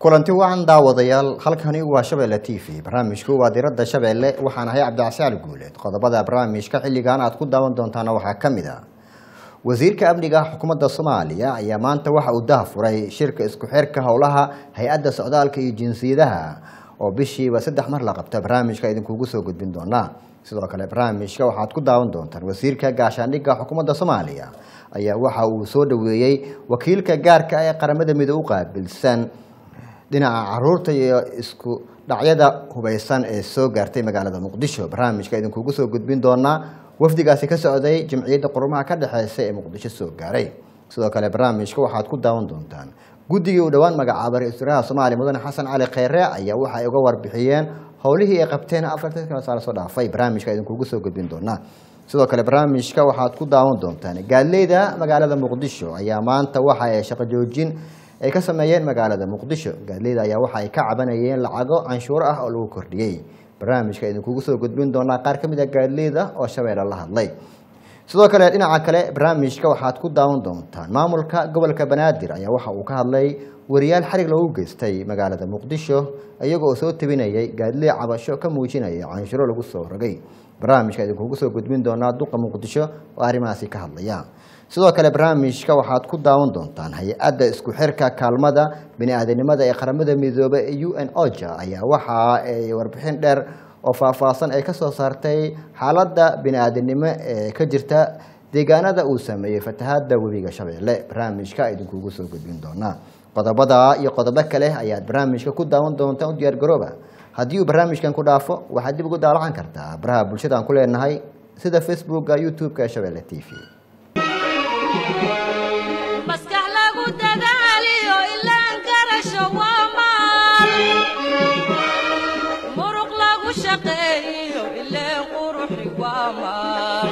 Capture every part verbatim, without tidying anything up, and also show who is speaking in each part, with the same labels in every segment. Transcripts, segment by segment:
Speaker 1: kulanti wacan daawadayaal halkani waa Shabeelle T V barnaamijku waa diradda Shabeelle waxaan ahay Cabdicasiir Guuleed qodobada barnaamijka xilligan aad ku daawan doontaan waxa kamid ah wasiirka amniga xukuumadda Soomaaliya ayaa maanta waxa uu daahfuray shirka isku xirka howlaha hay'adda socdaalka iyo jinsiyadaha oo bishiiba saddex mar la qabta barnaamijka idinkugu soo gudbin doona sidoo kale barnaamijka waxaad ku daawan doontaan wasiirka gaashaandhigga xukuumadda Soomaaliya ayaa waxa uu soo dhaweeyay wakiilka gaarka ah ee qaramada midowga u qaabilsan dhinaca caruurta iyo isku dhacyada hubeysan ee soo gaartay magaalada Muqdisho barnaamijka idinkugu soo gudbin doona wafdigaasi ka socday jamciyadda qurumaha ka dhaxaysa ee Muqdisho soo gaaray sidoo kale barnaamijka waxaad ku daawan doontaan guddigii u dhawaan magacaabay Ra'iisul Soomaaliya Mudane Xasan Cali Kheyre ayaa waxa ay uga warbixiyeen howlihii ay qabteen afartan sano soo dhaafay barnaamijka idinkugu soo gudbin doona sidoo kale barnaamijka waxaad ku daawan doontaan gaaleyda magaalada Muqdisho ayaa maanta waxa ay shaqo joojin ay ka sameeyeen magaalada Muqdisho gaaleyda ayaa waxa ay ka cabanayeen lacago canshuur ah oo lagu kordhiyay barnaamijka idinkugu soo gudbin doona qaar kamid ah gaaleyda oo Shabeelle la hadlay sidoo kale dhinaca kale barnaamijka waxaad ku daawan doontaan maamulka gobolka Banaadir ayaa waxa uu ka hadlay wariyaal xarig lagu geystay magaalada Muqdisho iyagoo soo tabinayay gaaley cabasho ka muujinaya canshuur lagu soo rogay barnaamijka idinkugu soo gudbin doona duqa Muqdisho oo arrimahaasi ka hadlaya sidoo kale barnaamijka waxaad ku daawan doontaan hay'adda isku xirka kaalmada bini'aadanimada ee qaramada midoobay ee U N OCHA ayaa waxa ay warbixin dheer oo faahfaahsan ay ka soo saartay xaaladda bini'aadanimo ee ka jirta deegaanada uu sameeyay fatahaadda webiga Shabeelle barnaamijka idinkugu soo gudbin doona qodobada iyo qodobo kale ayaad barnaamijka ku daawan doontaan u diyaar garooba haddii uu barnaamijkan ku dhaafo waxaad dib ugu daawacan kartaa baraha bulshada aan ku leenahay sida Facebook-ga YouTube-ka Shabeelle T V
Speaker 2: maskax lagu dadaaliyo ilaan karasho waa maal muruq lagu shaqeeyo ilaan quruxi waa maal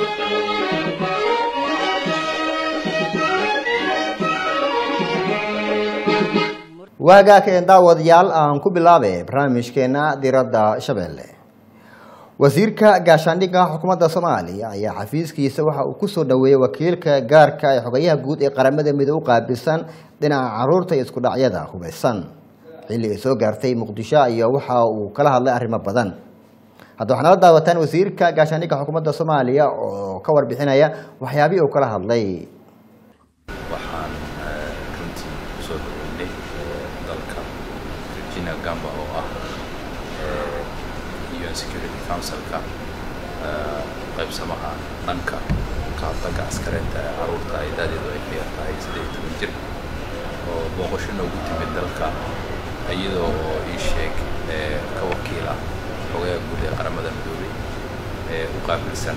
Speaker 1: waaga ka daawadayaal aan ku bilaabay barnaamijkeena diradda Shabeelle wasiirka gaashaandhigga xukuumadda Soomaaliya ayaa xafiiskiisa waxa uu ku soo dhaweeyay wakiilka gaarka ah ee xogayaha guud ee qaramada midowga u qaabilsan dhinaca caruurta iyo isku dhacyada hubeysan xilli ay soo gaartay Muqdisho iyo waxa uu kala hadlay arrimo badan hadda waxaana la daawataan wasiirka gaashaandhigga xukuumadda Soomaaliya oo ka warbixinaya waxyaabihii uu kala hadlay
Speaker 3: waxaan runtii soo dhaweynay dalka Virginia Gamba oo ah U N Security Council-ka qaybsamaha dhanka qaabka askareenta ee caruurta ay da'doodu ay ka yar tahay siddeed iyo toban jir oo booqasho noogu timid dalka iyadoo ii sheeg ka wakiila xogayaha guud ee qaramada midoobay ee u qaabilsan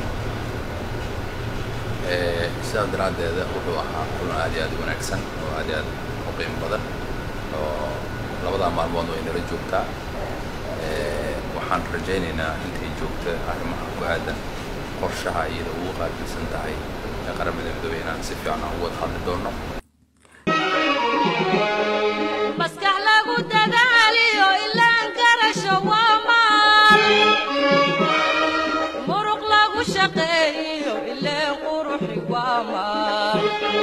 Speaker 3: sidaa daraaddeeda wuxuu ahaa kulan aad iyo aad u wanaagsan oo aad iyo aad u qiimo badan oo labada maalmood way nala joogtaa waxaan rajaynaynaa intay joogto arrimaha ku aadan qorshaha iyada ugu qaabilsan tahay ee qaramada midoobay inaan si fiican uga wada hadli doono
Speaker 2: maskax lagu dadaaliyo ilaan karasho waa maal muruq lagu shaqeeyo ilaan quruxi waa maal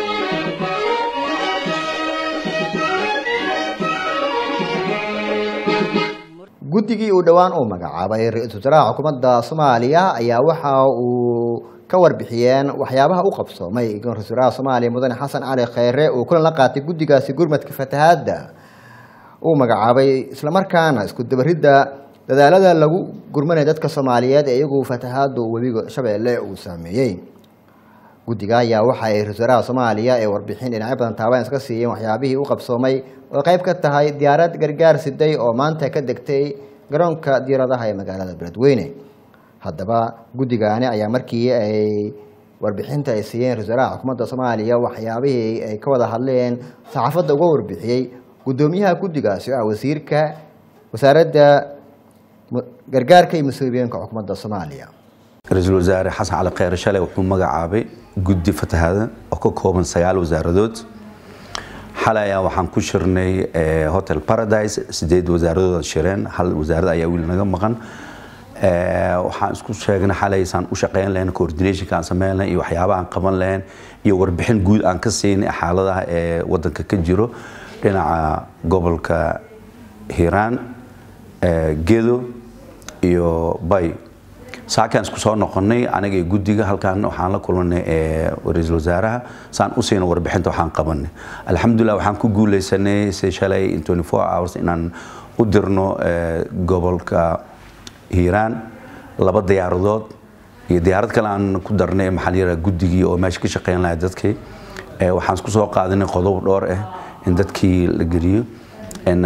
Speaker 1: guddigii uu dhawaan uu magacaabay Ra'iisul Wasaaraha xukuumadda Soomaaliya ayaa waxa uu ka warbixiyeen waxyaabaha u qabsoomay Ra'iisul Wasaaraha Soomaaliya Mudane Xasan Cali Kheyre oo kulan la qaatay guddigaasi gurmadka fatahaadda uu magacaabay isla markaana isku dabaridda dadaalada lagu gurmanay dadka Soomaaliyeed ee iyagu fatahaadda webiga Shabeelle uu sameeyay guddiga ayaa waxa ay Ra'iisul Wasaaraha Soomaaliya ee warbixin dhinacyo badan taaban iska siiyeen waxyaabihii u qabsoomay oo qayb ka tahay diyaarad gargaar siday oo maanta ka degtay garoonka diyaaradaha ee magaalada Beledweyne haddaba guddigaani ayaa markii ay warbixinta ay siiyeen Ra'iisul Wasaaraha xukuumadda Soomaaliya waxyaabihii ay ka wada hadleen saxaafadda uga warbixiyay gudoomiyaha guddigaasi ah wasiirka wasaaradda gargaarka iyo mas'uuliyadda xukuumadda Soomaaliya
Speaker 4: Ra'iisul Wasaare Xasan Cali Kheyre shalay wuxuu magacaabay guddi fatahaada oo ka kooban sagaal wasaaradood xalay waxaan ku shirnay Hotel Paradise sideed wasaaradood shireen hal wasaarad ayaa wiil naga maqan waxaan isku sheegnay xalay san u shaqeyn lahayn coordination ka sameeyna iyo waxyaabaha aan qaban lahayn iyo warbixin guud aan ka siinay xaaladaha ee wadanka ka jiro dhinaca gobolka hiiraan gedo iyo bay saakaan isku soo noqonnay aniga iyo guddiga halkaan waxaan la kulannay ra-iisul wasaaraha saan u siina warbixinta waxaan qabanay alxamdulilah waxaan ku guulaysanay si shalay in twenty-four hours inaan u dirno gobolka hiiraan laba diyaaradood iyo diyaarad kale aan ku darnay maxaa la yiraahdaa guddigii oo meesha ka shaqeyn lahaa dadkii waxaan isku soo qaadanay qodob dhowr ah in dadkii la geliyo in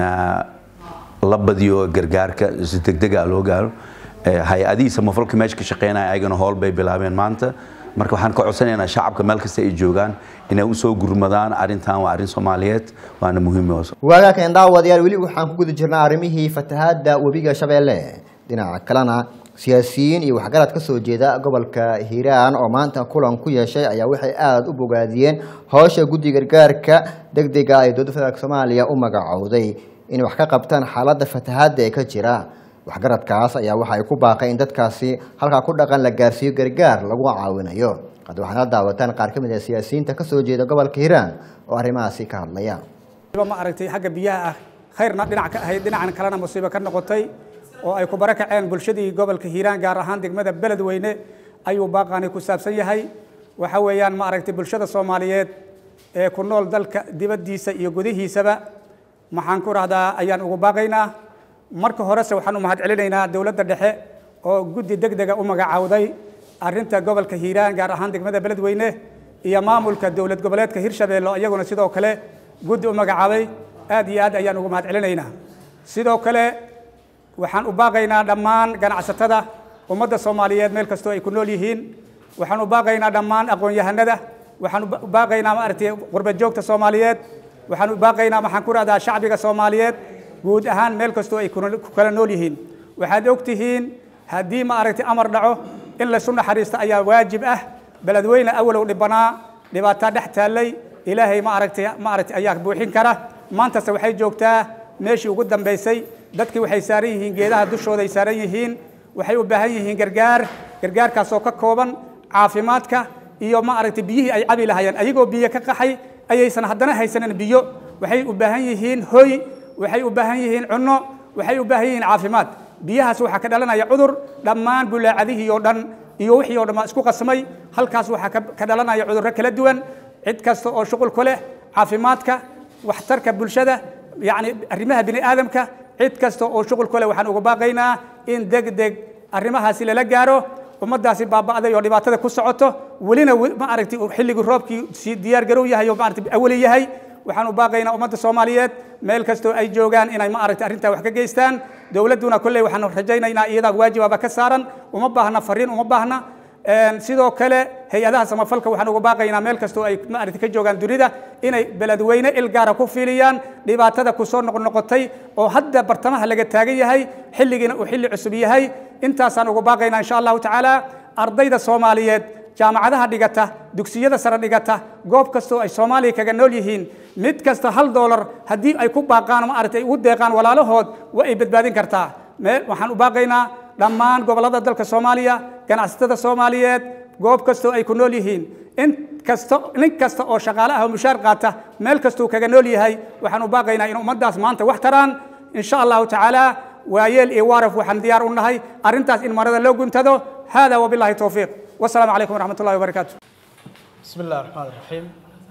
Speaker 4: la badiyo gargaarka si degdeg ah loo gaaro hay-adihii samafalka meesha ka shaqeynaya ayagana howl bay bilaabeen maanta marka waxaan ka codsanaynaa shacabka meel kasta ay joogaan inay u soo gurmadaan arrintan waa arrin Soomaaliyeed waana muhiim ah
Speaker 1: waagakan daawadayaal weli waxaan ku guda jirnaa arrimihii fatahaadda webiga Shabeelle dhinaca kalena siyaasiyiin iyo waxgarad ka soo jeeda gobolka Hiiraan oo maanta kulan ku yeeshay ayaa waxay aad u bogaadiyeen hawsha guddiga gargaarka degdega ah ee dowladda federaalka Soomaaliya u magacowday in wax ka qabtaan xaaladda fatahaadda ee ka jira waxgaradkaas ayaa waxa ay ku baaqay in dadkaasi halka ku dhaqan la gaarsiiyo gargaar lagu caawinayo qad waxaana daawataan qaar ka mid ah siyaasiyiinta ka soo jeeda gobolka Hiiraan oo arrimahaasi ka hadlaya
Speaker 5: ma aragtay xagga biyaha ah khayrna dhinac ka ahayd dhinacan kalena musiibo ka noqotay oo ay ku barakaceen bulshadii gobolka Hiiraan gaar ahaan degmada Beledweyne ayuu baaqani ku saabsan yahay waxa weeyaan ma aragtay bulshada Soomaaliyeed ee ku nool dalka dibadiisa iyo gudihiisaba maxaan ku raahdaa ayaan ugu baaqaynaa marka hore waxaan u mahad celinaynaa dawladda dhexe oo guddi degdeg ah u magacaawday arrinta gobolka Hiiraan gaar ahaan degmada Beledweyne iyo maamulka dawlad goboleedka Hirshabeelle iyaguna sidoo kale guddi u magacaabay aad iyo aad ayaan ugu mahad celinaynaa sidoo kale waxaan u baaqaynaa dhammaan ganacsatada ummadda Soomaaliyeed meel kasta ay ku nool yihiin waxaan u baaqaynaa dhammaan aqoon-yahanada waxaan u baaqaynaa ma aragtay qurba joogta Soomaaliyeed waxaan u baaqaynaa maxaan ku raahdaa shacbiga Soomaaliyeed guud ahaan meel kasta ay ku kala nool yihiin waxaad ogtihiin haddii ma aragtay amar dhaco in la sunna xariista ayaa waajib ah Beledweyne awalow dhibanaa dhibaato dhex taallay ilaahay ma aragtay ma aragtay ayaa buuxin kara maanta waxay joogtaa meeshii ugu dambeysay dadkii waxay saaran yihiin geedaha dushooda ay saaran yihiin waxay u baahan yihiin gargaar gargaarkaas oo ka kooban caafimaadka iyo ma aragtay biyihii ay cabi lahaayeen ayagoo biyo ka qaxay ayaysan haddana haysanin biyo waxay u baahan yihiin hoy waxay u baahan yihiin cunno waxay u baahan yihiin caafimaad biyahaas waxa ka dhalanaya cudur dhammaan bulaacadihii oo dhan iyo wixii oo dhan isku qasmay halkaas waxa ka dhalanaya cudurro kala duwan cid kasta oo shuqul ku leh caafimaadka waxtarka bulshada yani arrimaha bini aadamka cid kasta oo shuqul ku leh waxaan uga baaqaynaa in degdeg arrimahaasi lala gaaro ummadaasi baaba'day oo dhibaatada ku socoto welina ma aragtay xilligu roobkii si diyaar garow yahay oo ma aragtay awali yahay waxaan u baaqaynaa ummadda Soomaaliyeed meel kasto ay joogaan inay ma aragtay arrinta wax ka geystaan dawladuna kullee waxaan rajaynaynaa iyada waajibaba ka saaran uma baahna fariin uma baahna sidoo kale hay'adaha samafalka waxaan uga baaqaynaa meel kasto ay ma aragtay ka joogaan dunida inay Beledweyne il gaar ah ku fiiliyaan dhibaatada ku soo noqnoqotay oo hadda bartamaha laga taagan yahay xilligina uu xilli cusub yahay intaasaan uga baaqaynaa insha Allah ta'ala ardayda Soomaaliyeed jaamacadaha dhigata dugsiyada sare dhigata goob kasto ay Soomaaliya kaga nool yihiin mid kasta hal dollar haddii ay ku baaqaan ma aragtay ugu deeqaan walaalahood waa ay badbaadin kartaa meel waxaan u baaqaynaa dhammaan gobolada dalka Soomaaliya ganacsatada Soomaaliyeed goob kasto ay ku nool yihiin in kasta nin kasta oo shaqaale ah oo mushaar qaata meel kasto kaga nool yahay waxaan u baaqaynaa in ummadaas maanta wax taraan insha Allah ta'ala waayeel iyo waaraf waxaan diyaar u nahay arrintaas in marada loo guntado hada wabillahi tawfiiq والسلام عليكم ورحمة الله وبركاته.
Speaker 6: بسم الله الرحمن الرحيم.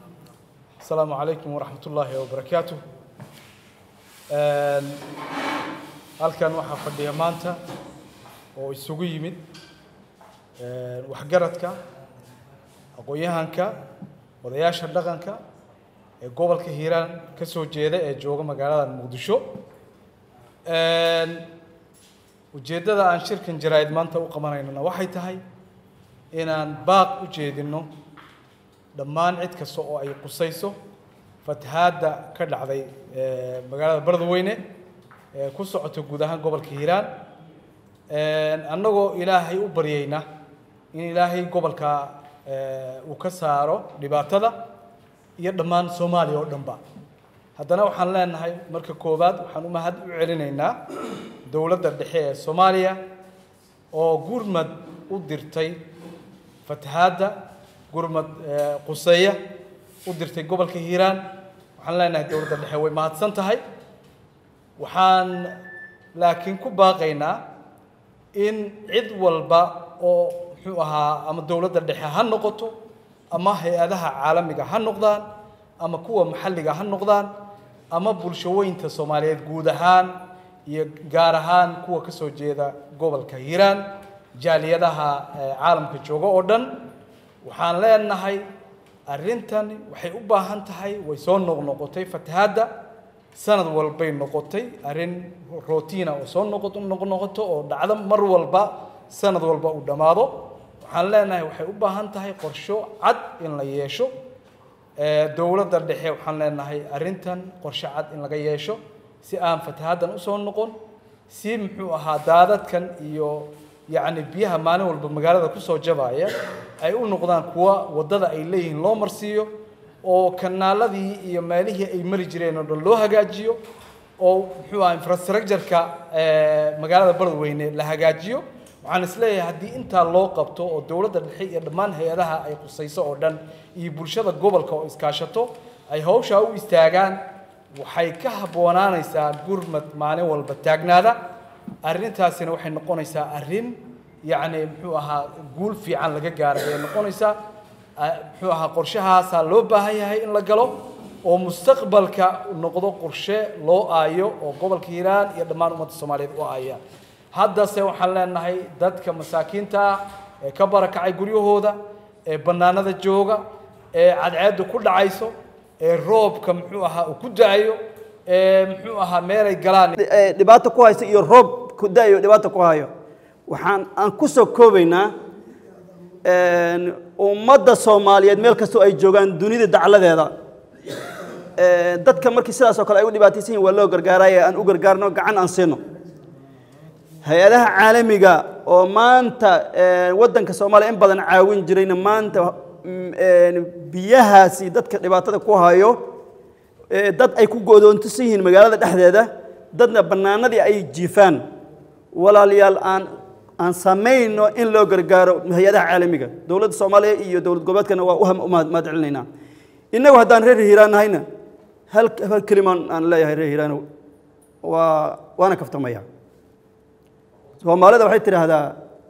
Speaker 6: السلام عليكم ورحمة الله وبركاته. halkan waxa fadhiya maanta oo isugu yimid waxgaradka aqoon-yahanka odayaasha dhaqanka ee gobolka Hiiraan ka soo jeeda ee jooga magaalada Muqdisho ujeedada aan shirkan jaraa'id maanta u qabanayna waxay tahay inaan baaq u jeedino dhammaan cid kasta oo ay qusayso fatahaadda ka dhacday magaalada Beledweyne ee ku socoto guud ahaan gobolka Hiiraan annagoo ilaahay u baryayna in ilaahay gobolka uu ka saaro dhibaatada iyo dhammaan Soomaaliya oo dhanba haddana waxaan leenahay marka koobaad waxaan u mahad u celinaynaa dawladda dhexe ee Soomaaliya oo gurmad u dirtay fatahaadda gurmad quseeya u dirtay gobolka Hiiraan waxaan leenahay dawladda dhexe way mahadsan tahay waxaan laakiin ku baaqaynaa in cid walba oo muxuu ahaa ama dowladda dhexe ha noqoto ama hay-adaha caalamiga ha noqdaan ama kuwa maxalliga ha noqdaan ama bulshooyinka Soomaaliyeed guud ahaan iyo gaar ahaan kuwa ka soo jeeda gobolka Hiiraan jaaliyadaha caalamka jooga oo dhan waxaan leenahay arrintan waxay u baahan tahay way soo noqnoqotay fatahaadda sanad walbay noqotay arrin routiina oo soo noqoto noqnoqoto oo dhacdo mar walba sanad walba u dhamaado waxaan leenahay waxay u baahan tahay qorsho cad in la yeesho ee dawladda dhexe waxaan leenahay arrintan qorsho cad in laga yeesho si aan fatahaaddan u soo noqon si muxuu ahaa daadadkan iyo يعني بيها معنى والبمجالة كوسو جباية أي أنو قدان كوا وضد أي ليه لو مرسيو أو كنا الذي يماليه أي مرجرين ودلوها جاجيو أو هو إنفراستراكشر كا مجالة برضو وين لها جاجيو وعن سلاه هدي أنت الله قبته الدولة الحقيقة دمان هي لها أي قصيصة أردن يبرشة الجبل كا إسكاشته أي هو شو يستعجان وحيكه بونانا يسا قرمة معنى والبتاجنا هذا arrintaasina waxay noqonaysaa arrin yani muxuu ahaa guul fiican laga gaaray ee noqonaysaa muxuu ahaa qorshahaas loo baahan yahay in la galo oo mustaqbalka noqdo qorshe loo aayo oo gobolka Hiiraan iyo dhammaan ummadda Soomaaliyeed u aaya hadda se waxaan leenahay dadka masaakiinta ee ka barakacay guryahooda ee banaanada jooga ee cadceedu ku dhacayso ee roobka muxuu ahaa uu ku daayo muxuu ahaa meelay galaan
Speaker 7: dhibaato ku haysta iyo roob ku daayo dhibaato ku hayo waxaan aan ku soo koobaynaa een ummadda Soomaaliyeed meel kasto ay joogaan dunida dacaladeeda ee dadka markii sidaas oo kale ay u dhibaataysan yihiin waa loo gargaarayo aan u gargaarno gacan aan siino hay'adaha caalamiga oo maanta wadanka Soomaaliya in badan caawin jirayna maanta biyahaasi dadka dhibaatada ku hayo dad ay ku go'doontisan yihiin magaalada dhexdeeda dadna banaanadii ay jiifaan walaalayaal aan aan sameeyno in loo gargaaro hay'adaha caalamiga dawladda Soomaaliya iyo dawlad goboleedkana waa u mahadcelinayna inagu haddaan reer Hiiraan ahayna hal hal kalimaan aan leeyahay reer Hiiraan waa waana kaftamaya Soomaalida waxay tiraahdaa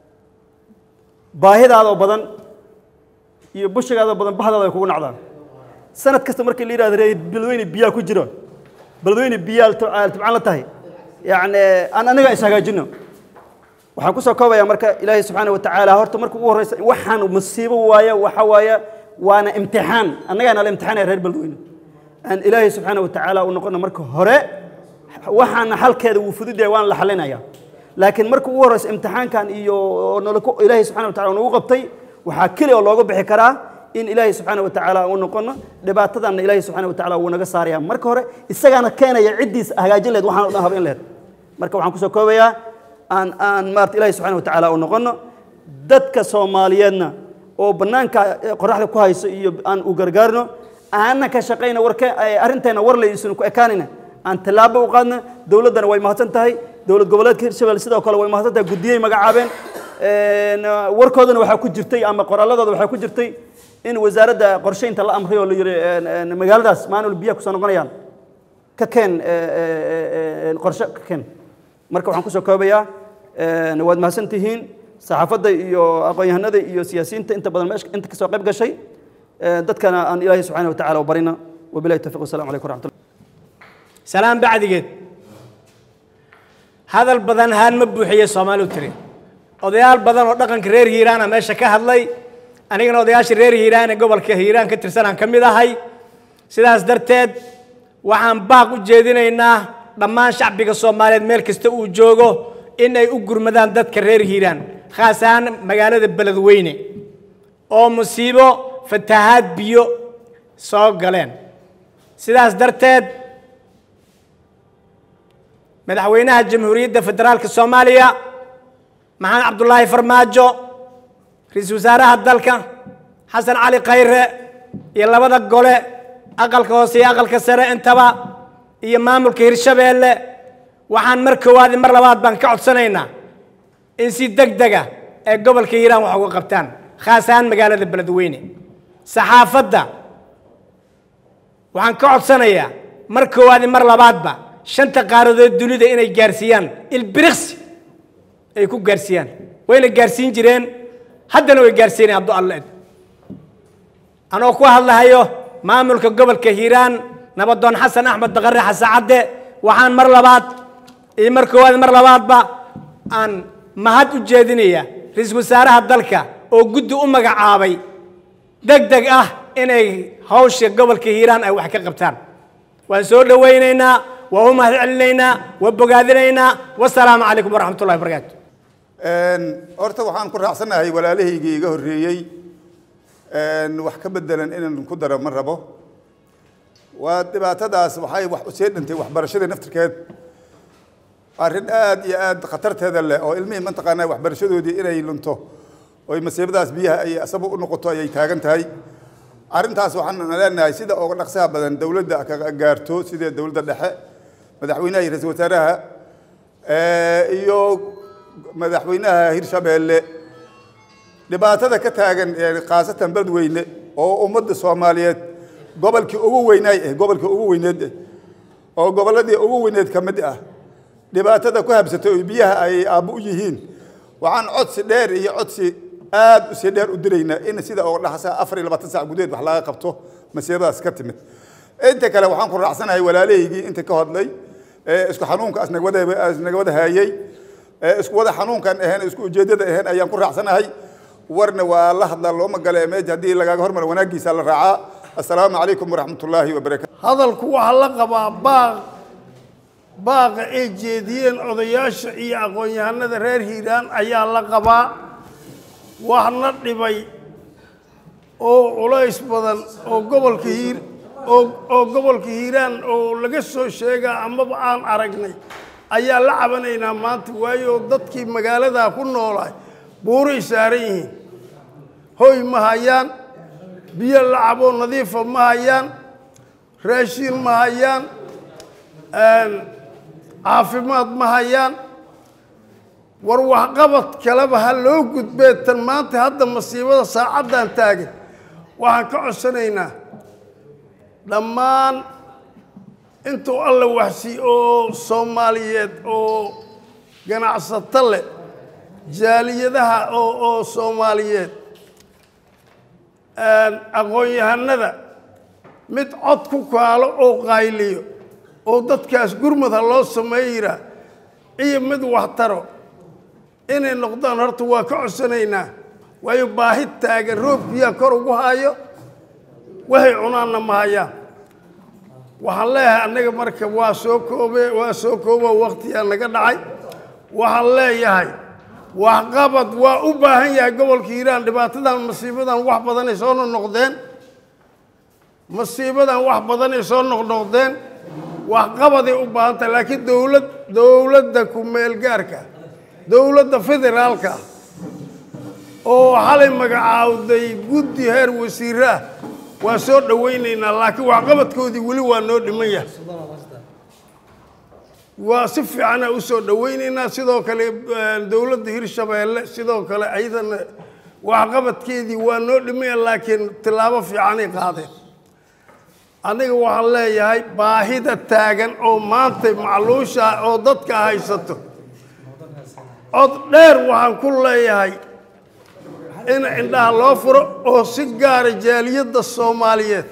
Speaker 7: baahidaada badan iyo bushigaada badan baxdaada kugu nacdaan sanad kasta markii la yiraahdo balweyne biya ku jiro balweyne biya tabcan la tahay yaani aan anaga isagaajino waxaan ku soo koobaya marka Ilaahay subhanahu wa ta'ala horta markuu ugu horeysa waxaan musiibo waaya waxa waaya waana imtixaan anaga aan la imtixaanay reer balweyne aan Ilaahay subhanahu wa ta'ala u noqono marka hore waxaan halkeeda uu fududeeyay waan la xalinaya laakiin markuu ugu horeysa imtixaankan iyo noloko Ilaahay subhanahu wa ta'ala uu qabtay waxa kale oo looga bixi karaa in Ilaahay subhanahu wa ta'ala uu noqono dhibaatadan Ilaahay subhanahu wa ta'ala uu naga saaraya marka hore isagana keenaya cidiis hagaajin leed waxaan u habeen leed marka waxaan ku soo koobayaa aan aan maarta Ilaahay subhanahu wa ta'ala uu noqono dadka Soomaaliyeedna oo banaanka qoraxda ku hayso iyo aan u gargaarno aan ka shaqeyno warka arinteena war leeysan ku ekaanina aan talaabo u qaadna dawladana way mahadsan tahay dawlad goboleedka Hirshabelle sidoo kale way mahadsan tahay gudiyay magacaabeen een warkoodana waxa ku jirtay ama qoraaladooda waxa ku jirtay in wasaaradda qorsheynta la amriyo la yiri magaaladaas maamul biyo ku soo noqonayaan ka keen qorshe ka keen marka waxaan ku soo koobayaa een waad mahadsantihiin saxaafadda iyo aqoon-yahanada iyo siyaasiyiinta inta badan meesha inta ka soo qayb gashay dadkana aan Ilaahay subhanahu wa ta'ala u barina wabillahi tawfiiq wasalaamu alaykum warahmatullahi
Speaker 8: salaam bacdigeed hadal badan haan ma buuxiyo Soomaalidu tiri odayaal badan oo dhaqanka reer Hiiraan meesha ka hadlay anigana odayaasha reer Hiiraan ee gobolka Hiiraan ka tirsan aan kamid ahay sidaas darteed waxaan baaq u jeedinaynaa dhammaan shacbiga Soomaaliyeed meel kasta uu joogo in ay u gurmadaan dadka reer Hiiraan khaas ahaan magaalada Beledweyne oo musiibo fatahaad biyo soo galeen sidaas darteed madaxweynaha jamhuuriyadda federaalka Soomaaliya maxamed cabdullaahi farmaajo ra'iisul wasaaraha dalka xasan cali khayre iyo labada gole aqalka hoose iyo aqalka sare intaba iyo maamulka Hirshabelle waxaan mar koowaad mar labaad baan ka codsanaynaa in si degdeg ah ee gobolka Hiiraan wax uga qabtaan khaas ahaan magaalada Beledweyne saxaafadda waxaan ka codsanayaa mar koowaad mar labaadba shanta qaaradood dunida inay gaarsiiyaan ilbiriqsi ay ku gaarsiiyaan wayna gaarsiin jireen haddana way gaarsiinayaan abdu alle anoo ku hadlahayo maamulka gobolka hiiraan nabadoon xasan axmed baqare xasacadde waxaan mar labaad iyo mar koowaad mar labaadba aan mahad u jeedinayaa ra-iisul wasaaraha dalka oo guddi u magacaabay deg deg ah inay hawsha gobolka hiiraan ay wax ka qabtaan waan soo dhawaynaynaa waa u mahad celinaynaa waa bogaadinaynaa wasalaamu calaykum waraxmatullahi wabarakaatu
Speaker 9: horta waxaan ku raacsanahay walaalahaygii iga horreeyey wax ka bedelan inaan ku daro ma rabo waa dhibaatadaas waxay wax usii dhintay waxbarashada naftirkeed arrin aad iyo aad khatarteeda leh oo ilmihii mataqaanaa waxbarashadoodii inay lunto oo masiibadaas biyaha ay asaba u noqoto ayay taagan tahay arrintaas waxaan leenahay sida uga dhaqsaha badan dowladda ka gaarto sida dowladda dhexe madaxweynaha iyo ra'iisul wasaaraha iyo madaxweynaha Hirshabeelle dhibaatada ka taagan qaasatan Beledweyne oo ummadda Soomaaliyeed gobolkii ugu weynaay ee gobolkii ugu weyneed oo goboladii ugu weyneed ka mid ah dhibaatada ku habsatay biyaha ay aab u yihiin waxaan codsi dheer iyo codsi aad u sii dheer u direynaa in sida oo dhaxasa afar iyo labaatan saac gudeed wax laga qabto masiibadaas ka timid inta kale waxaan ku raacsanahay walaalahaygii inta ka hadlay ee isku xanuunka asnaga wada asnaga wada hayay ee isku wada xanuunkan ahayn isku ujeedada ahayn ayaan ku raacsanahay warna waa la hadla loo magalee meej hadii laga hormar wanaagiisa la raacaa assalaamu calaykum waraxmatullaahi wabarakaatu
Speaker 10: hadalku waxa la qabaa baaq baaq ay jeediyeen odayaasha iyo aqoon-yahanada reer hiiraan ayaa la qabaa waxna dhibay oo culays badan oo gobolka hiir oo oo gobolka hiiraan oo laga soo sheegaa amaba aan aragnay ayaa la cabanaynaa maanta waayo dadkii magaalada ku noolaa buuray saaran yihiin hoy ma hayaan biyo la cabo nadiifa ma hayaan raashin ma hayaan caafimaad ma hayaan war waxqabad kaleba ha loo gudbee tan maanta hadda masiibada saacaddan taagan waxaan ka codsanaynaa dhammaan intuu alla waxsi oo Soomaaliyeed oo ganacsato leh jaaliyadaha oo oo Soomaaliyeed aan aqoon-yahanada mid cod ku kaalo oo qayliyo oo dadkaas gurmad loo sameeyira iyo mid wax taro inay noqdaan horta waa ka codsanaynaa waayo baahi taagan roobkiya kor ugu hayo waxay cunaana ma hayaan waxaan leeyahay anaga marka waa soo koobay waa soo koobo waqtiga naga dhacay waxaan leeyahay wax qabad waa u baahan yahay gobolka Hiiraan dhibaatadan masiibadan wax badan ay soo noqdeen masiibadan wax badan ay soo noqdeen wax qabad ay u baahan tahay laakiin dawlad dawladda ku meel gaarka dawladda federaalka oo xalay magacaawday guddi heer wasiirah waa soo dhaweynaynaa laakiin wax qabadkoodii wali waa noo dhiman yahay waa si fiican u soo dhaweynaynaa sidoo kale dawladda Hirshabeelle sidoo kale ayadana wax qabadkeedii waa noo dhiman yahay laakiin tilaabo fiican ay qaadeen aniga waxaan leeyahay baahida taagan oo maanta macluusha oo dadka haysato cod dheer waxaan ku leeyahay in indhaha loo furo oo si gaar ah jaaliyadda Soomaaliyeed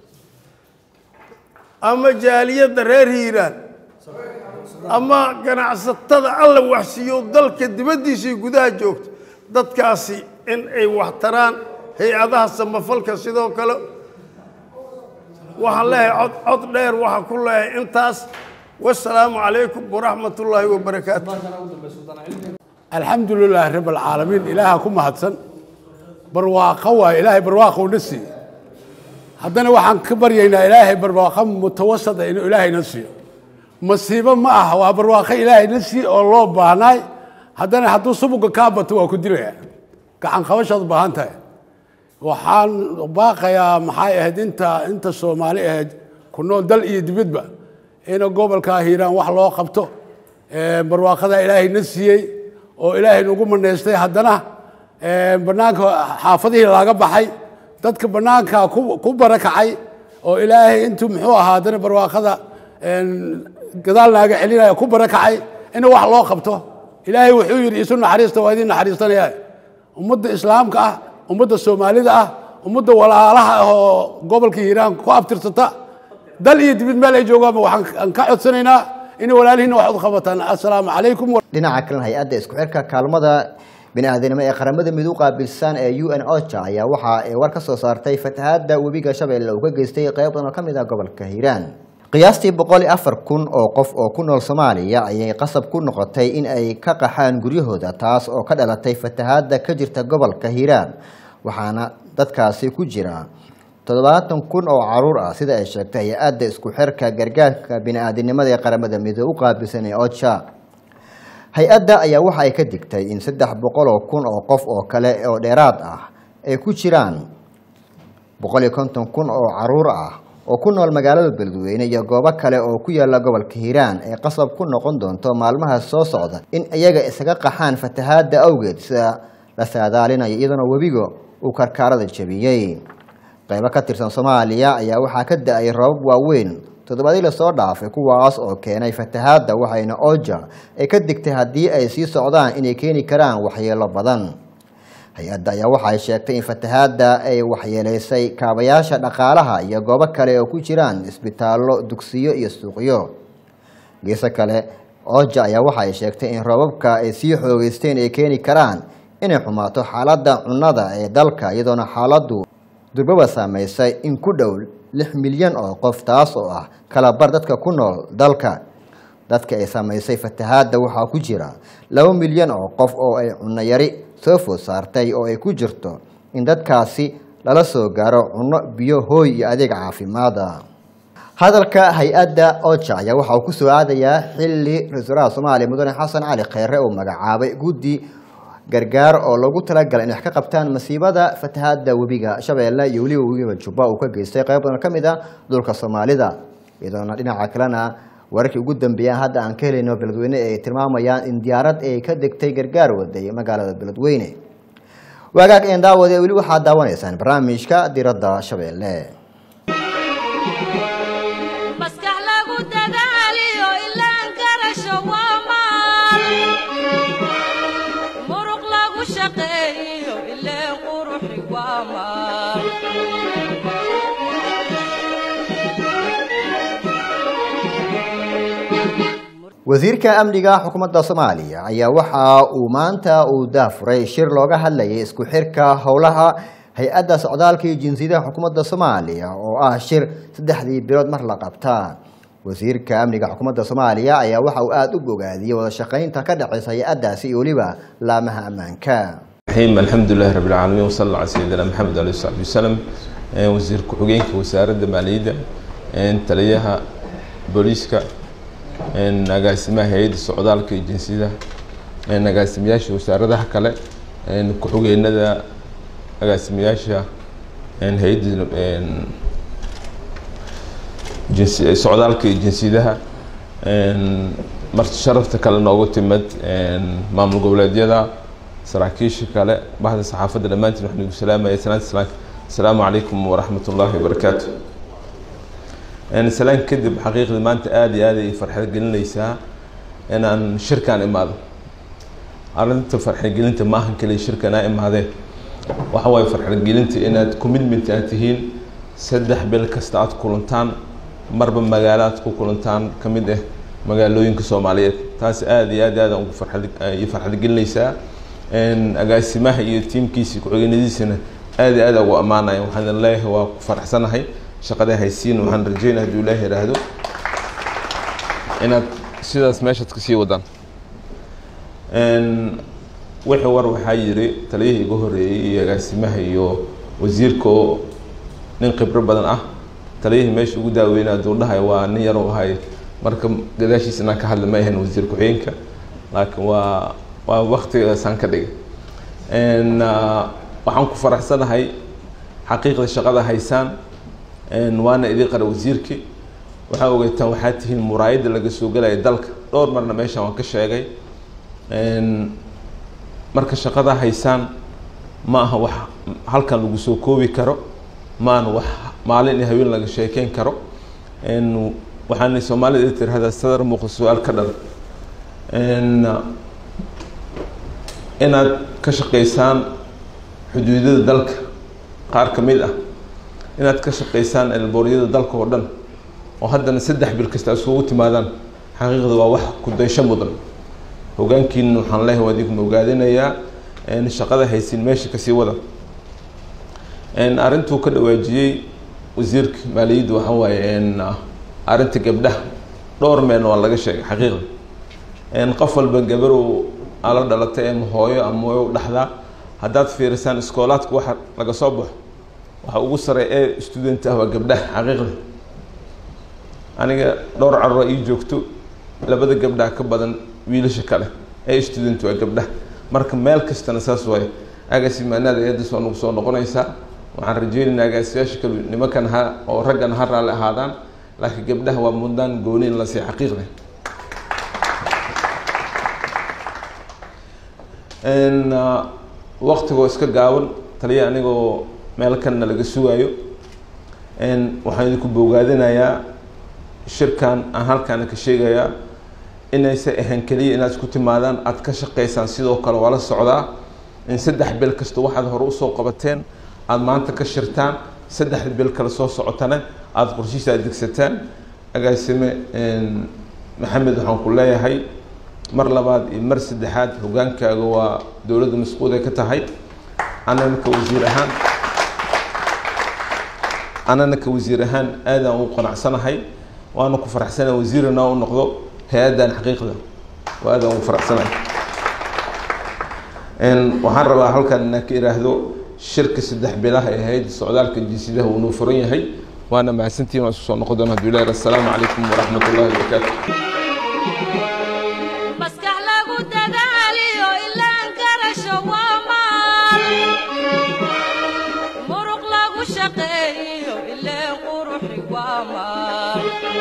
Speaker 10: ama jaaliyadda reer Hiiraan ama ganacsatada alla waxsiyo dalka dibadiisa gudaha joogto dadkaasi in ay wax taraan hay'adaha samafalka sidoo kale waxaan leeyahay cod cod dheer waxaan ku leeyahay intaas wassalaamu calaykum waraxmatullaahi wabarakaatu
Speaker 11: alxamdu lilaahi rabbi alcaalamiin ilaaha ku mahadsan barwaaqo waa ilaahay barwaaqo u dhisi haddana waxaan ka baryaynaa ilaahay barwaaqo mutawasada inuu ilaahay na siiyo masiibo ma aha waa barwaaqo ilaahay na siiyo oo loo baahnaay haddana hadduu subuga kaa bato waa ku dilaya gacan qabashaad u baahan tahay waxaan baaqayaa maxay ahayd inta inta Soomaali ahayd ku nool dal iyo dibadba in gobolka Hiiraan wax loo qabto ee barwaaqada ilaahay na siiyay oo ilaahay nagu maneystay haddana ee banaanka xaafadihii laga baxay dadka banaanka ku barakacay oo ilaahay intuu muxuu ahaa haddana barwaaqada gadaal naaga celinaya ku barakacay in wax loo qabto ilaahay wuxuu yidhi isu naxariista waa idin naxariistanaya ummadda islaamka ah ummadda soomaalida ah ummadda walaalaha ah oo gobolka hiiraan ku abtirsata dal iyo dibid meel ay joogaan waxaan ka codsanaynaa in walaalihiina wax u qabataan assalaamu calaykum
Speaker 1: dhinaca kalena hay-adda isku xirka kaalmada bini'aadanimo ee qaramada midow qaabilsan ee U N OCHA ayaa waxa ay war ka soo saartay fatahaadda webiga Shabeelle oo ka geystay qayb badan oo ka mid ah gobolka Hiiraan qiyaastii boqol iyo afar kun oo qof oo ku nool Soomaaliya ayay qasab ku noqotay in ay ka qaxaan guryahooda taas oo ka dhalatay fatahaadda ka jirta gobolka Hiiraan waxaana dadkaasi ku jira toddobaatan kun oo caruur ah sida ay sheegtay hay-adda isku xirka gargaarka bini'aadanimada ee qaramada midow u qaabilsan ee OCHA hay-adda ayaa waxa ay ka digtay in saddex boqol oo kun oo qof oo kale oo dheeraad ah ay ku jiraan boqol iyo konton kun oo caruur ah oo ku nool magaalada Beledweyne iyo goobo kale oo ku yaala gobolka Hiiraan ee qasab ku noqon doonto maalmaha soo socda in iyaga isaga qaxaan fatahaadda awgeed sida la saadaalinayo iyadoo webiga uu karkaarada jabiyay qaybo ka tirsan Soomaaliya ayaa waxaa ka da'ay roobab waaweyn toddobaadii la soo dhaafay kuwaas oo keenay fatahaadda waxayna OCHA ay ka digtay haddii ay sii socdaan inay keeni karaan waxyeelo badan hay-adda ayaa waxay sheegtay in fatahaadda ay waxyeeleysay kaabayaasha dhaqaalaha iyo goobo kale oo ku jiraan isbitaallo dugsiyo iyo suuqyo geeso kale OCHA ayaa waxay sheegtay in roobabka ay sii xoogeysteen ay keeni karaan inay xumaato xaaladda cunnada ee dalka iyadoona xaaladdu durbaba saameysay in ku dhow lix milyan oo qof taas oo ah kala bar dadka ku nool dalka dadka ay saameysay fatahaadda waxaa ku jira laba milyan oo qof oo ay cunno yari soo food saartay oo ay ku jirto in dadkaasi lala soo gaaro cunno biyo hooy iyo adeeg caafimaad hadalka hay-adda OCHA ayaa waxa uu ku soo aadayaa xilli ra-iisul wasaaraha Soomaaliya mudane Xasan Cali Kheyre uu magacaabay guddi gargaar oo lagu talagalay in wax ka qabtaan masiibada fatahaadda webiga Shabeelle iyo weliba webiga Jubba uu ka geystay qayb badan ka mid ah dhulka Soomaalida iyadoona dhinaca kalena wararkii ugu dambeeyay hadda aan ka helayno Beledweyne ay tilmaamayaan in diyaarad ay ka degtay gargaar waday magaalada Beledweyne wagaag in daawada weli waxa daawanaysaan barnaamijka diradda Shabeelle
Speaker 2: maskax lagu dadaaliyo ilaan garasho waa maal muruq lagu shaqeeyo ilaan quruxi waa maal
Speaker 1: wasiirka amniga xukuumadda Soomaaliya ayaa waxa uu maanta uu daafuray shir looga hadlayay isku xirka howlaha hay-adda socdaalka iyo jinsiyadaha xukuumadda Soomaaliya oo ah shir saddexdii bilood mar la qabta wasiirka amniga xukuumadda Soomaaliya ayaa waxa uu aad u bogaadiyay wada shaqaynta ka dhaxaysa hay-addaasi iyo waliba laamaha ammaanka
Speaker 12: الرحيم الحمد لله رب العالمين وصلى الله على سيدنا محمد عليه الصلاة والسلام وزير كحوجينك وزارة المالية تليها بوليسكا نجاسمها هيد السعودال كجنسية نجاسمياش وزارة حكلا كحوجينا ده نجاسمياش هيد جنس السعودال كجنسية مرت شرفت كلا نوقت مد مامل قبلادية ده سراكيش كلا بعد الصحافة لمانت نحن السلام يا سلام السلام عليكم ورحمة الله وبركاته. أنا سلام كذب حقيقة ما أنت آدي آدي فرحة قلنا يسا أنا شركة أنا ماذا أنت فرحة قلنا ما هن كل شركة نائم هذا وحواي فرحة قلنا أن كوميتمنت أنتهين سدح بالكستات كولنتان مربى مجالات كولنتان كمده مجالوين كسومالية تاس آدي آدي آدي فرحة يفرحة قلنا يسا إن أجاسمها يتيم كيسي كعجنة سنة آدي آدي وأمانة وحنا الله هو فرح سنة هاي شقده هيسين وحن رجينا هدو الله رهدو إن سيدا سماشت كسي ودان إن وحوار وحيري تليه جهري أجاسمها يو وزيركو ننقبر بدن أه تليه مش وجوده وين دورنا هاي ونيرو هاي مركب قداشي سنة كحل ما يهن وزيركو عينك لكن و ووقت سان كدغ ان waxaan ku faraxsanahay xaqiiqda shaqada haysan in waana idin qara wasiirki waxa ogeytaan waxa tihiin muraayada laga soo galay dalka dhowr marna meesha waan ka sheegay in marka shaqada haysan ma aha wax halkan lagu soo koobi karo ma aan wax maalin iyo habeen laga sheekeyn karo in waxaanay soomaalida tirahdaa sadar muuqda su-aal ka dhal inaad ka shaqaysaan xuduudada dalka qaar ka mid ah inaad ka shaqaysaan elbooryada dalka oo dhan oo haddana saddex bil kasta isugu timaadaan xaqiiqda waa wax ku daysho mudan hoggaankiina waxaan leeyahay waa idinku ogaadinayaa shaqada haysiin meesha kasii wada arrintuu ka dhawaajiyey wasiirka maaliyadda waxa waaye arrinta gabdhaha dhowr meel waa laga sheegay xaqiiqda qof walba gabar uu ala dhalatay ama hooyo ama hooyo dhaxdaa haddaad fiirisaan iskoolaadka waxa laga soo baxo waxa ugu sarey ee student ah waa gabdhaha xaqiiqda aniga dhowr carruur ii joogto labada gabdhaha ka badan wiilasha kale ee student waa gabdhaha marka meel kastana saas waaye agaasimaanaada eedas waa nagu soo noqonaysaa waxaan rajeynaynaa agaasiyaasha kale nimankan ha oo raggan ha raalli ahaadaan laakiin gabdhaha waa mudaan gooni in la sii xaqiiqda waqtigoo iska gaaban taliya anigoo meel kanna laga sugaayo waxaan idinku bogaadinayaa shirkan aan halkaana ka sheegayaa inaysan ahayn keliya inaad isku timaadaan aad ka shaqaysaan sidoo kale waa la socdaa in saddex bil kasta waxaad hore usoo qabateen aada maanta ka shirtaan saddexda bil kale soo socotana aada qorshihiisa aad degsataan agaasime maxamed waxaan ku leeyahay mar labaad iyo mar saddexaad hoggaankaaga waa dowladda masquud ay ka tahay anana ka wasiir ahaan anana ka wasiir ahaan aadaan u qanacsanahay waana ku faraxsanahay wasiirana u noqdo hay-addan xaqiiqda waa aadaan ugu faraxsanahay waxaan rabaa halkan inaan ka iraahdo shirka saddex bilaha ee ahayd socdaalka jinsiyadaha uu noo furan yahay waana mahadsantihiin waan isku soo noqon doonaa hadduu ilaahi assalaamu calaykum waraxmat ullahi wabarakaatu
Speaker 2: maskax lagu dadaaliyo ilaan garasho waa maal muruq lagu shaqeeyo ileen quruxi waa maal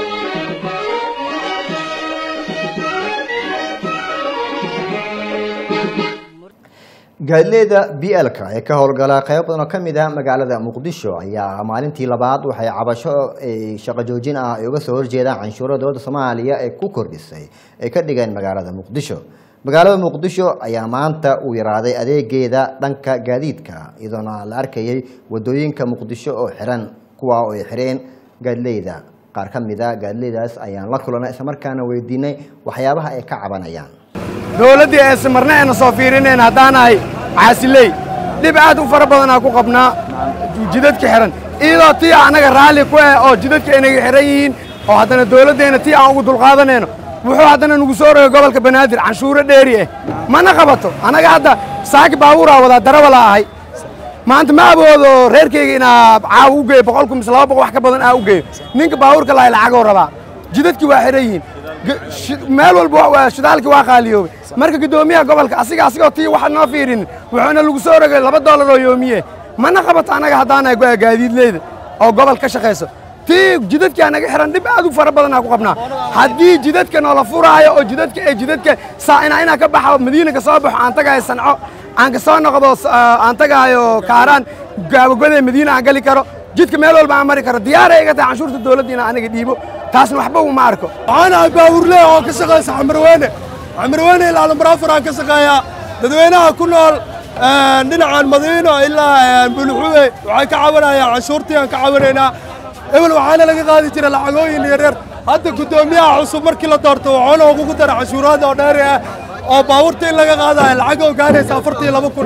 Speaker 1: gaadiidleyda B L-ka ee ka howlgala qayb badan oo ka mid ah magaalada Muqdisho ayaa maalintii labaad waxay cabasho shaqo joojin ah ay uga soo horjeedaan canshuurada dowladda Soomaaliya ee ku kordhisay ay ka dhigeen magaalada Muqdisho. Magaalada Muqdisho ayaa maanta u yaraaday adeegeeda dhanka gaadiidka iyadoona la arkayay wadooyinka Muqdisho oo xiran kuwa oo ay xireen gaadiidleyda. Qaar ka mid ah gaadiidleydaas ayaan la kulanay isla markaana weydiinay waxyaabaha ay ka cabanayaan.
Speaker 8: dowladdii aysan marna ayna soo fiirinayn haddaanahay caasiley dhib aad u fara badanaa ku qabnaa jidadka xiran iyadoo tii annaga raalli ku ah oo jidadka inaga xiran yihiin oo haddana dowladdeena tii aan ugu dulqaadanayno wuxuu haddana nagu soo rogay gobolka banaadir canshuuro dheeri ah mana qabato annaga hadda saaki baabuuraa wadaa darawala ahay maanta ma aboodo reerkayga inaa caawa u geeyo boqolku mise laba boqol wax ka badan aa u geeyo ninka baabuurka lahay lacagoo rabaa jidadkii waa xiran yihiin meel walba shidaalkii waa qaaliyoobay marka guddoomiyaha gobolka asiga asigoo tii waxa noo fiirin wuxuuna lagu soo rogay laba doolar oo yoomiye mana qabato annaga haddaanahay gaadiidleyda oo gobol ka shaqayso tii jidadkii anaga xiran dhib aad u fara badanaa ku qabnaa haddii jidadka noola furaayo oo jidadka ee jidadka saa inaa inaa ka baxo madiina ka soo baxo aan tagahayo sanco aan ka soo noqdo aan tagahayo kaaraan gaabagodee madiina aan gali karo jidka meel walba aan mari karo diyaaray iga tahay canshuurta dowladda inaan aniga dhiibo taasna waxba uma arko
Speaker 10: waxaan ahay baawurle oo ka shaqaysa xamarweyne xamarweyne ilaa lambarafur aan ka shaqeeyaa dadweynaha ku nool dhinacan madiino ilaa bulxuwe waxay ka cabanayaan canshuurtii aan ka cabanaynaa ebel waxaana laga qaadi jira lacagooyin yaryar hadda guddoomiyaha cusub markii la doorto waxaana ugu dara canshuuraada oo dheeri ah oo baabuurta in laga qaadayo lacagoo gaaraysa afartii laba kun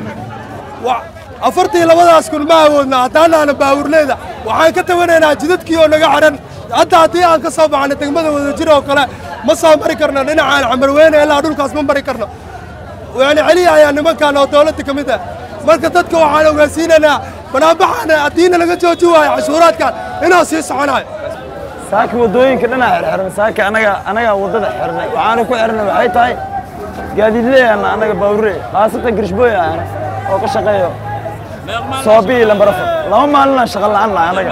Speaker 10: ah afartii labadaas kun ma awoodna haddaanaana baawurleeda waxaan ka tabanaynaa jidadkii oo naga xidhan hadda haddii aan ka soo baxno degmada wadajir oo kale ma soo mari karno dhinacaan xamarweyne ilaa dhulkaas ma mari karno yani celiyahayaa nimankan oo dowladda ka mid ah marka dadka waxaan ogaasiinaynaa banaanbaxaana haddiina laga jooji waayo cashuuraadkan inuu sii soconayo
Speaker 13: saaka waddooyinka dhinaca xirxiran saaka anaga anaga waddada xirnay waxaana ku xirnay waxay tahay gaadiidleeyana anaga baawurre khaasatan girishbooy ahna oo ka shaqeeyo soobii lambarafur laba maalinaan shaqo la'aan nahay anaga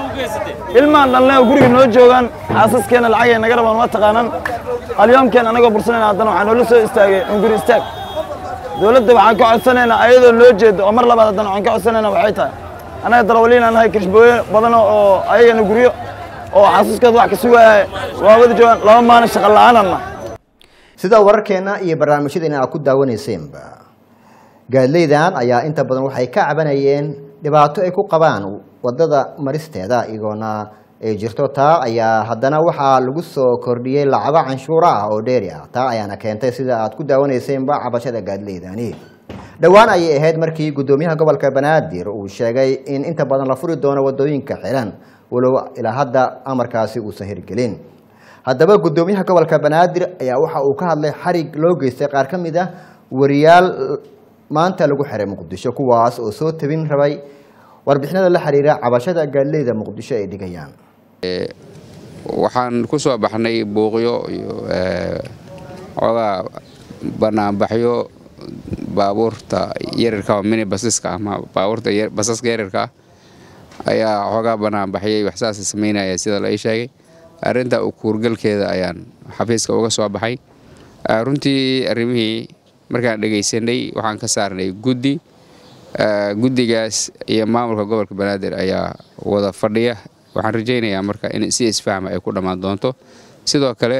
Speaker 13: ilmaan dhalnay oo guriga noo joogaan xaasaskeena lacagay naga rabaan ma taqaanaan alyoomkeen anagoo bursanayna haddana waxaa noola soo istaagay unguri istaag dowladda waxaan ka codsanaynaa ayadoo loo jeedo oo mar labaad haddana waxaan ka codsanaynaa waxay tahay anaga darawaliin aan nahay kirishbooye badan oo ayagana guryo oo xasuuskeed wax ka sugaya waa wada joogaan laba maalin shaqo la'aanana
Speaker 1: sida wararkeena iyo barnaamijyadeena aad ku daawaneyseenba gaadleydan ayaa inta badan waxay ka cabanayeen dhibaato ay ku qabaan wadada maristeeda iyagoona ay jirto taa ayaa haddana waxaa lagu soo kordhiyey lacago canshuuro ah oo dheeri ah taa ayaana keentay sida aad ku daawaneyseenba cabashada gaadleydani dhowaan ayay ahayd markii guddoomiyaha gobolka banaadir uu sheegay in inta badan la furi doono wadooyinka xiran walow ilaa hadda amarkaasi uusan hirgelin haddaba guddoomiyaha gobolka banaadir ayaa waxa uu ka hadlay xarig loo geystay qaar ka mid ah wariyaal maanta lagu xiray muqdisho kuwaas oo soo tabin rabay warbixinada la xiriira cabashada gaadleyda muqdisho ay dhigayaan
Speaker 14: waxaan ku soo baxnay buuqyo iyo ogaa banaanbaxyo baabuurta yararka mini basaska ama baabuurta basaska yararka ayaa xoogaa banaanbaxyay wax saas sameynaya sida la ii sheegay arrinta u kuurgalkeeda ayaan xafiiska uga soo baxay runtii arrimihii markaan dhageysanay waxaan ka saarnay guddi guddigaas iyo maamulka gobolka banaadir ayaa wada fadhiya waxaan rajaynayaa marka in si isfaham ay ku dhamaan doonto sidoo kale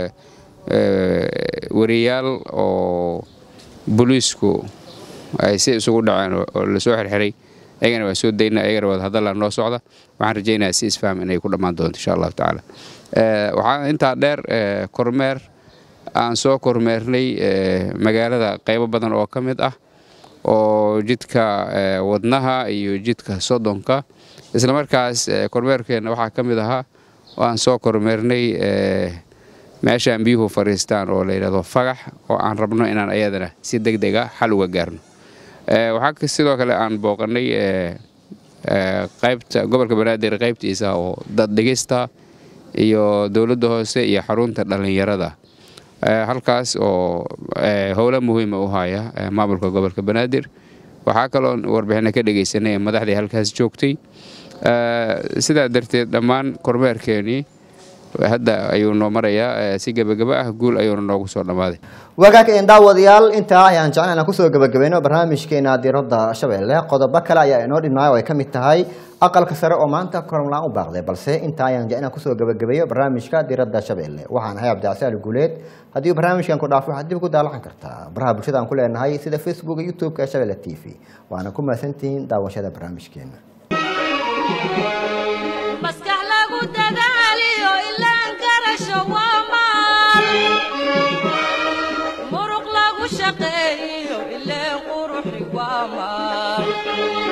Speaker 14: wariyaal oo booliisku ay si isugu dhaceen oo la soo xirxiray ayagana waa soo daynaa ayagana wada hadallaan noo socda waxaan rajaynayaa si isfaham inay ku dhammaan doonto insha allahu tacaala waxaa intaa dheer kormeer aan soo kormeernay magaalada qaybo badan oo ka mid ah oo jidka wadnaha iyo jidka sodonka isla markaas kormeerkeena waxaa ka mid ahaa oo aan soo kormeernay meeshaan biyuhu fariistaan oo la yidhaahdo fagax oo aan rabno inaan ayadana si degdeg ah xal uga gaarno waxaa sidoo kale aan booqanay qaybta gobolka banaadir qaybtiisa oo dad dhigista iyo dowladda hoose iyo xarunta dhalinyarada halkaas oo howlo muhiima u haya maamulka gobolka banaadir waxaa kaloo warbixino ka dhageysanay madaxdii halkaas joogtay sidaa darteed dhammaan kormeerkeenii hadda ayuu noo marayaa si gabagaba ah guul ayuuna noogu soo dhammaaday
Speaker 1: wagaag een daawadayaal intaa ayaan jeclaan inaan kusoo gabagabayno barnaamijkeena diiradda shabeelle qodobo kale ayaa inoo dhimaayo oo ay ka mid tahay aqalka sare oo maanta koronlaan u baaqday balse intaa ayaan jeclaan inaan kusoo gabagabeeyo barnaamijka diiradda shabeelle waxaan ahay cabdicasial guuleed haddii barnaamijkan ku dhaafo waxaad dib ku daalacan kartaa baraha bulshada aan ku leenahay sida facebook iyo youtube-ka ee shabeelle t v waana ku mahadsantihiin daawashada barnaamijkeena
Speaker 2: maskax lagu dadaaliyo ilaan garasho waa maal muruq lagu shaqeeyo ileen quruxi waa maal